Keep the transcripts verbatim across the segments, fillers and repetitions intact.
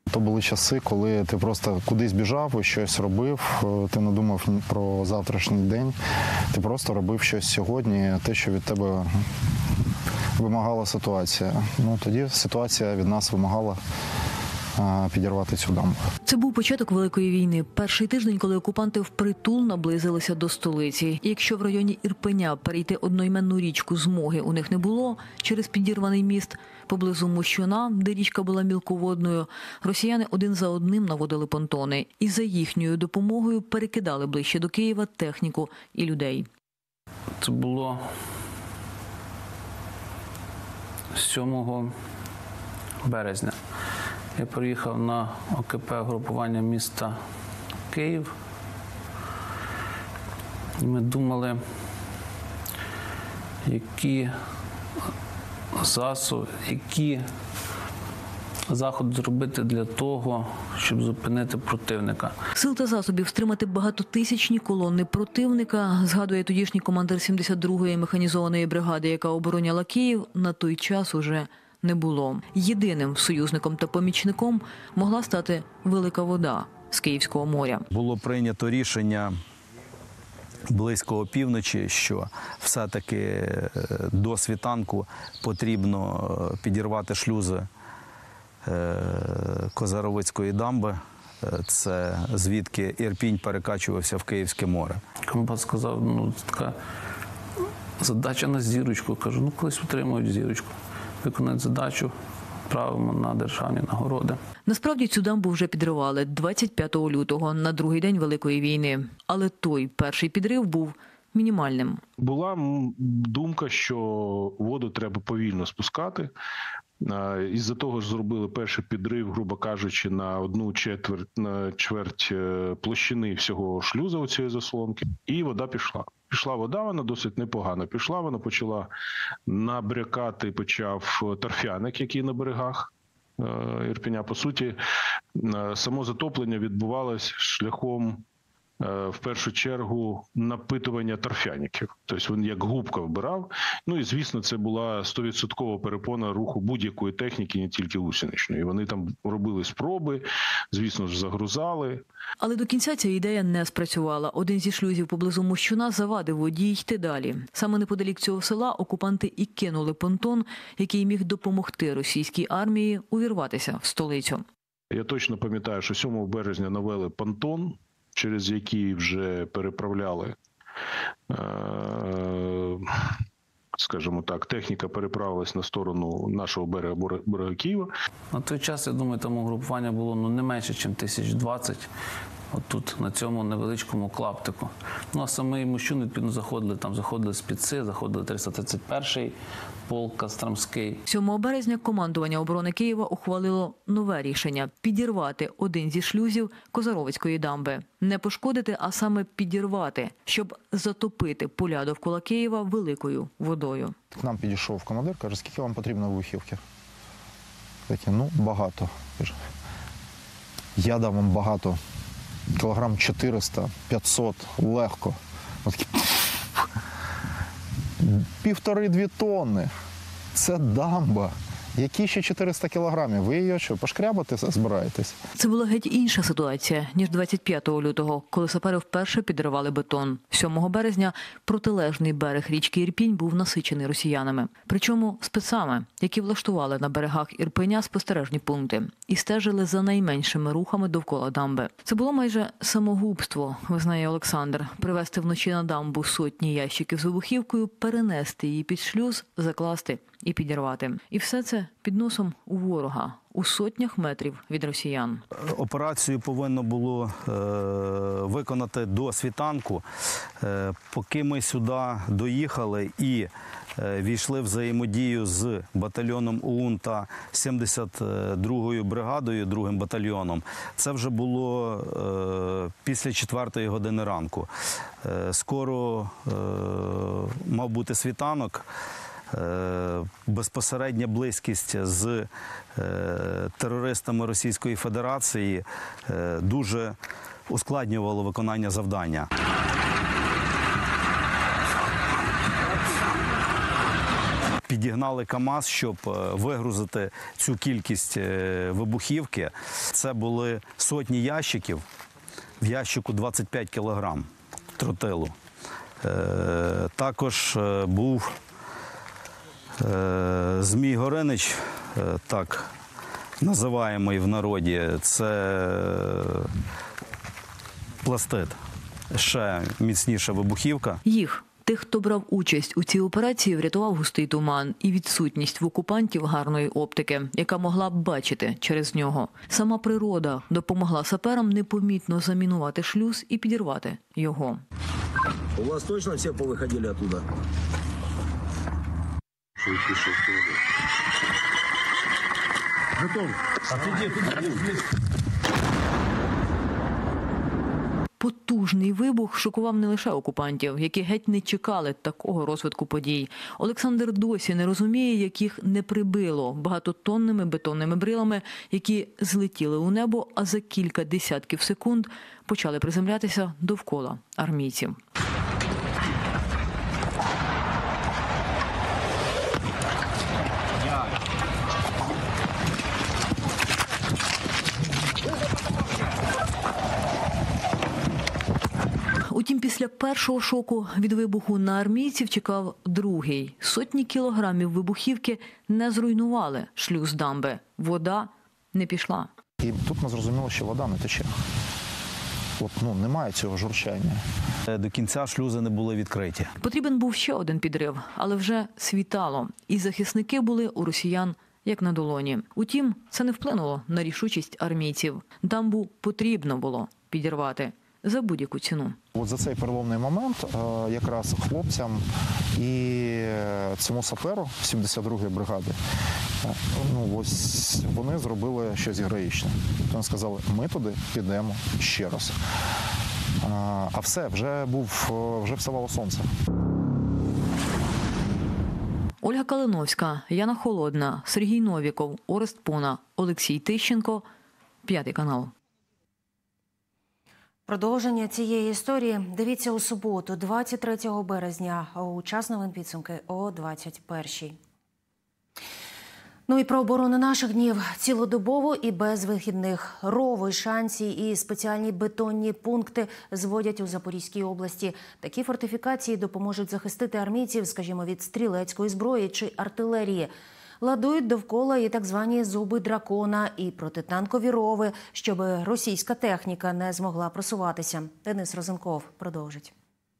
То були часи, коли ти просто кудись біжав і щось робив, ти не думав про завтрашній день, ти просто робив щось сьогодні, те, що від тебе вимагала ситуація. Ну, тоді ситуація від нас вимагала підірвати цю дамбу. Це був початок Великої війни. Перший тиждень, коли окупанти впритул наблизилися до столиці. І якщо в районі Ірпеня перейти одноіменну річку змоги у них не було через підірваний міст, поблизу Мощуна, де річка була мілководною, росіяни один за одним наводили понтони і за їхньою допомогою перекидали ближче до Києва техніку і людей. Це було сьомого березня. Я приїхав на О Ке Пе групування міста Київ. І ми думали, які засоби, які заходи зробити для того, щоб зупинити противника. Сил та засобів стримати багатотисячні колони противника, згадує тодішній командир сімдесят другої механізованої бригади, яка обороняла Київ, на той час уже не було. Єдиним союзником та помічником могла стати Велика Вода з Київського моря. Було прийнято рішення близько опівночі, що все-таки до світанку потрібно підірвати шлюзи Козаровицької дамби. Це звідки Ірпінь перекачувався в Київське море. Комбат сказав, ну, така задача на зірочку. Кажу, ну, колись отримують зірочку. Виконати задачу, правимо на державні нагороди. Насправді цю дамбу вже підривали двадцять п'ятого лютого, на другий день Великої війни. Але той перший підрив був мінімальним. Була думка, що воду треба повільно спускати. Із-за того ж зробили перший підрив, грубо кажучи, на одну четверть, на чверть площини всього шлюза у цієї заслонки. І вода пішла. Пішла вода, вона досить непогано пішла. Вона почала набрякати, почав торфяник, який на берегах Ірпеня. По суті, само затоплення відбувалось шляхом, в першу чергу, напитування торфяників. Тобто він як губка вбирав. Ну і, звісно, це була сто відсоткова перепона руху будь-якої техніки, не тільки гусеничної. Вони там робили спроби, звісно ж, загрузали. Але до кінця ця ідея не спрацювала. Один зі шлюзів поблизу Мощуна завадив воді йти далі. Саме неподалік цього села окупанти і кинули понтон, який міг допомогти російській армії увірватися в столицю. Я точно пам'ятаю, що сьомого березня навели понтон, через який вже переправляли, скажімо так, техніка переправилась на сторону нашого берега, берега Києва. На той час, я думаю, там угрупування було ну, не менше, ніж тисяч двадцять. От тут, на цьому невеличкому клаптику. Ну, а самий Мощун, відповідно, заходили, там заходили спеці, заходили триста тридцять перший полк Костромський. сьомого березня командування оборони Києва ухвалило нове рішення – підірвати один зі шлюзів Козаровицької дамби. Не пошкодити, а саме підірвати, щоб затопити поля довкола Києва великою водою. К нам підійшов командир, каже, скільки вам потрібно вибухівки? Такі, ну, багато. Я дам вам багато. Кілограм чотириста, п'ятсот, легко. Такі, півтори-дві тонни. Це дамба. Які ще чотириста кілограмів? Ви її що, пошкрябати збираєтесь? Це була геть інша ситуація, ніж двадцять п'ятого лютого, коли сапери вперше підривали бетон. сьомого березня протилежний берег річки Ірпінь був насичений росіянами. Причому спецами, які влаштували на берегах Ірпеня спостережні пункти і стежили за найменшими рухами довкола дамби. Це було майже самогубство, визнає Олександр. Привезти вночі на дамбу сотні ящиків з вибухівкою, перенести її під шлюз, закласти і підірвати. І все це під носом у ворога, у сотнях метрів від росіян. Операцію повинно було е, виконати до світанку. Е, поки ми сюди доїхали і е, війшли в взаємодію з батальйоном ОУН та сімдесят другою бригадою, другим батальйоном, це вже було е, після четвертої години ранку. Е, скоро е, мав бути світанок. Безпосередня близькість з терористами Російської Федерації дуже ускладнювало виконання завдання. підігнали КАМАЗ, щоб вигрузити цю кількість вибухівки. Це були сотні ящиків, в ящику двадцять п'ять кілограм тротилу. Також був Змій Горинич, так називаємий в народі, це пластид, ще міцніша вибухівка. Їх, тих, хто брав участь у цій операції, врятував густий туман і відсутність в окупантів гарної оптики, яка могла б бачити через нього. Сама природа допомогла саперам непомітно замінувати шлюз і підірвати його. У вас точно всі повиходили оттуда? Готов. Потужний вибух шокував не лише окупантів, які геть не чекали такого розвитку подій. Олександр досі не розуміє, як їх не прибило багатотонними бетонними брилами, які злетіли у небо, а за кілька десятків секунд почали приземлятися довкола армійців. Утім, після першого шоку від вибуху на армійців чекав другий. Сотні кілограмів вибухівки не зруйнували шлюз дамби. Вода не пішла. І тут ми зрозуміли, що вода не тече. От, ну, немає цього журчання. До кінця шлюзи не були відкриті. Потрібен був ще один підрив, але вже світало. І захисники були у росіян як на долоні. Утім, це не вплинуло на рішучість армійців. Дамбу потрібно було підірвати за будь-яку ціну. От за цей переломний момент якраз хлопцям і цьому саперу сімдесят другої бригади, ну, ось вони зробили щось героїчне. Вони сказали, ми туди підемо ще раз. А все, вже був, вже вставало сонце. Ольга Калиновська, Яна Холодна, Сергій Новіков, Орест Пона, Олексій Тищенко, П'ятий канал. Продовження цієї історії дивіться у суботу, двадцять третього березня, у час новин підсумки о двадцять першій. Ну і про оборону наших днів. Цілодобово і без вихідних. Рови, шанці і спеціальні бетонні пункти зводять у Запорізькій області. Такі фортифікації допоможуть захистити армійців, скажімо, від стрілецької зброї чи артилерії. Ладують довкола і так звані зуби дракона, і протитанкові рови, щоб російська техніка не змогла просуватися. Денис Розенков продовжить.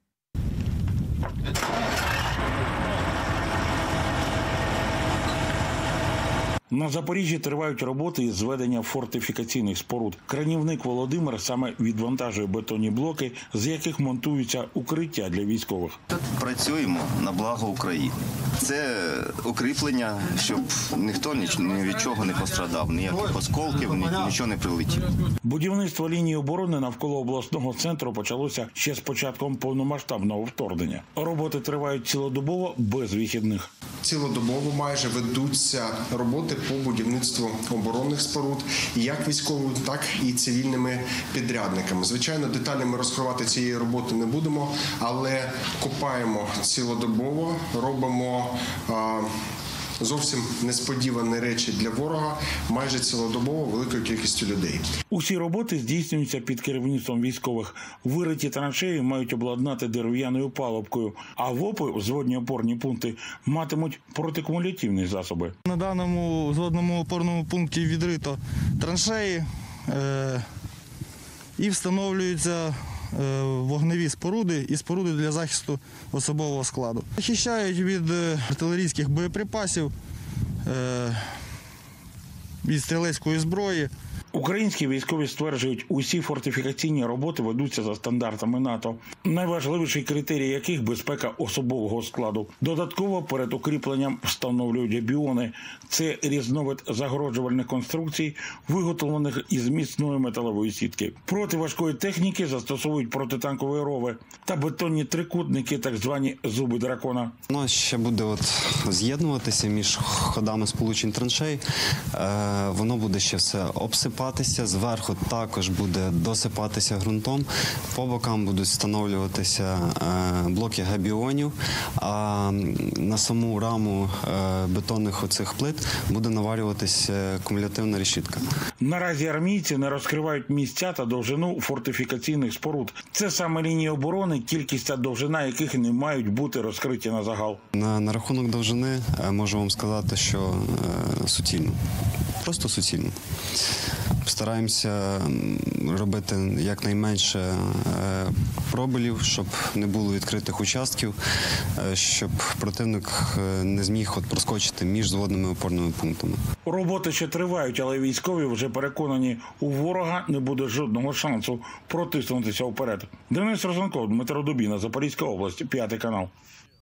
На Запоріжжі тривають роботи із зведення фортифікаційних споруд. Кранівник Володимир саме відвантажує бетонні блоки, з яких монтуються укриття для військових. Працюємо на благо України. Це укріплення, щоб ніхто ні від чого не пострадав, ніяких осколків, нічого не прилетіло. Будівництво лінії оборони навколо обласного центру почалося ще з початком повномасштабного вторгнення. Роботи тривають цілодобово, без вихідних. Цілодобово майже ведуться роботи по будівництву оборонних споруд, як військовими, так і цивільними підрядниками. Звичайно, деталі ми розкривати цієї роботи не будемо, але копаємо цілодобово, робимо а, зовсім несподівані речі для ворога, майже цілодобово великою кількістю людей. Усі роботи здійснюються під керівництвом військових. Вириті траншеї мають обладнати дерев'яною палубкою, а ВОПи, зводні опорні пункти, матимуть протикумулятивні засоби. На даному зводному опорному пункті відрито траншеї е- і встановлюються е- вогневі споруди і споруди для захисту особового складу. Захищають від артилерійських боєприпасів, е- від стрілецької зброї. Українські військові стверджують, усі фортифікаційні роботи ведуться за стандартами НАТО, найважливіший критерій яких – безпека особового складу. Додатково перед укріпленням встановлюють габіони. Це різновид загороджувальних конструкцій, виготовлених із міцної металевої сітки. Проти важкої техніки застосовують протитанкові рови та бетонні трикутники, так звані зуби дракона. Воно ще буде от з'єднуватися між ходами сполучень траншей. Е- воно буде ще все обсипатися, зверху також буде досипатися ґрунтом, по бокам будуть встановлюватися блоки габіонів, а на саму раму бетонних оцих плит буде наварюватися кумулятивна решітка. Наразі армійці не розкривають місця та довжину фортифікаційних споруд. Це саме лінії оборони, кількість та довжина яких не мають бути розкриті на загал. На, на рахунок довжини можу вам сказати, що е, суцільно. Просто суцільно. Стараємося робити якнайменше е, пробелів, щоб не було відкритих участків, е, щоб противник не зміг от проскочити між зводними опорними пунктами. Роботи ще тривають, але військові вже переконані, у ворога не буде жодного шансу протиснутися вперед. Денис Розанков, Дмитро Дубіна, Запорізька область, п'ятий канал.